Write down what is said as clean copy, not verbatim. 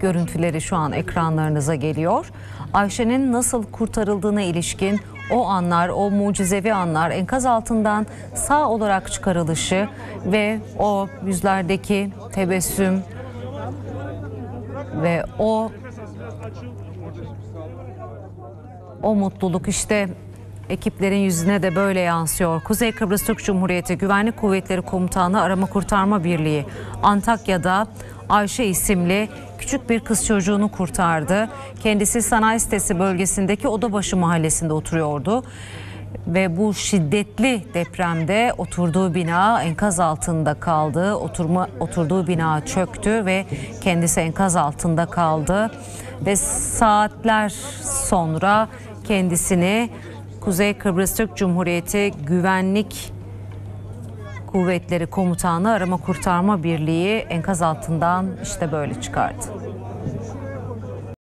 görüntüleri şu an ekranlarınıza geliyor. Ayşe'nin nasıl kurtarıldığına ilişkin o anlar, o mucizevi anlar, enkaz altından sağ olarak çıkarılışı ve o yüzlerdeki tebessüm ve o mutluluk işte ekiplerin yüzüne de böyle yansıyor. Kuzey Kıbrıs Türk Cumhuriyeti Güvenlik Kuvvetleri Komutanı Arama Kurtarma Birliği Antakya'da Ayşe isimli küçük bir kız çocuğunu kurtardı. Kendisi sanayi sitesi bölgesindeki Odabaşı mahallesinde oturuyordu. Ve bu şiddetli depremde oturduğu bina enkaz altında kaldı. Oturduğu bina çöktü ve kendisi enkaz altında kaldı. Ve saatler sonra kendisini Kuzey Kıbrıs Türk Cumhuriyeti Güvenlik Kuvvetleri Komutanı Arama Kurtarma Birliği enkaz altından işte böyle çıkardı.